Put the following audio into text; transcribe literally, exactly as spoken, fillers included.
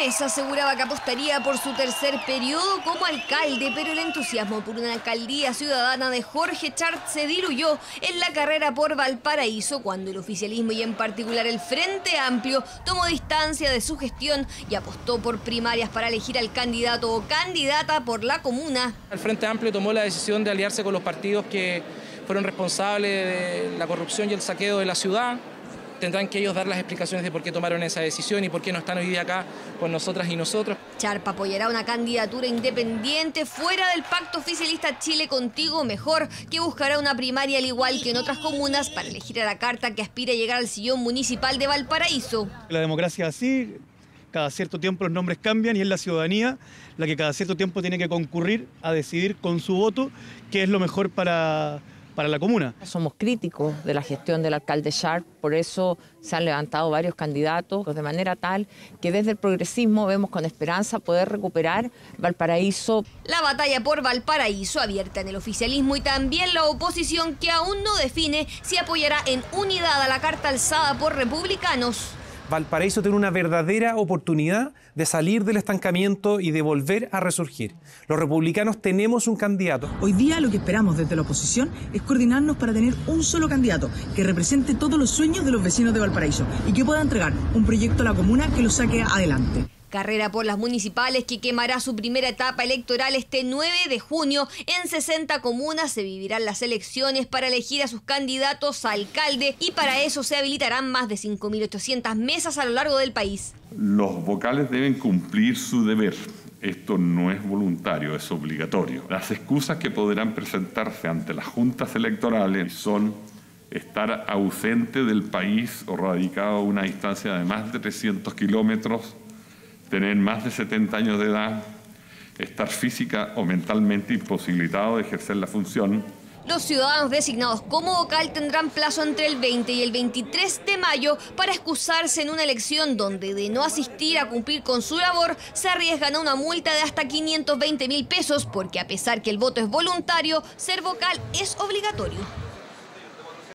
Mesa aseguraba que apostaría por su tercer periodo como alcalde, pero el entusiasmo por una alcaldía ciudadana de Jorge Chart se diluyó en la carrera por Valparaíso cuando el oficialismo y en particular el Frente Amplio tomó distancia de su gestión y apostó por primarias para elegir al candidato o candidata por la comuna. El Frente Amplio tomó la decisión de aliarse con los partidos que fueron responsables de la corrupción y el saqueo de la ciudad. Tendrán que ellos dar las explicaciones de por qué tomaron esa decisión y por qué no están hoy día acá con nosotras y nosotros. Chart apoyará una candidatura independiente fuera del pacto oficialista Chile Contigo Mejor, que buscará una primaria al igual que en otras comunas para elegir a la carta que aspira a llegar al sillón municipal de Valparaíso. La democracia es así, cada cierto tiempo los nombres cambian y es la ciudadanía la que cada cierto tiempo tiene que concurrir a decidir con su voto qué es lo mejor para... para la comuna. Somos críticos de la gestión del alcalde Chart, por eso se han levantado varios candidatos, de manera tal que desde el progresismo vemos con esperanza poder recuperar Valparaíso. La batalla por Valparaíso abierta en el oficialismo y también la oposición, que aún no define si apoyará en unidad a la carta alzada por republicanos. Valparaíso tiene una verdadera oportunidad de salir del estancamiento y de volver a resurgir. Los republicanos tenemos un candidato. Hoy día lo que esperamos desde la oposición es coordinarnos para tener un solo candidato que represente todos los sueños de los vecinos de Valparaíso y que pueda entregar un proyecto a la comuna que lo saque adelante. Carrera por las municipales que quemará su primera etapa electoral este nueve de junio. En sesenta comunas se vivirán las elecciones para elegir a sus candidatos a alcalde y para eso se habilitarán más de cinco mil ochocientas mesas a lo largo del país. Los vocales deben cumplir su deber. Esto no es voluntario, es obligatorio. Las excusas que podrán presentarse ante las juntas electorales son estar ausente del país o radicado a una distancia de más de trescientos kilómetros, tener más de setenta años de edad, estar física o mentalmente imposibilitado de ejercer la función. Los ciudadanos designados como vocal tendrán plazo entre el veinte y el veintitrés de mayo para excusarse en una elección donde, de no asistir a cumplir con su labor, se arriesgan a una multa de hasta quinientos veinte mil pesos, porque a pesar que el voto es voluntario, ser vocal es obligatorio.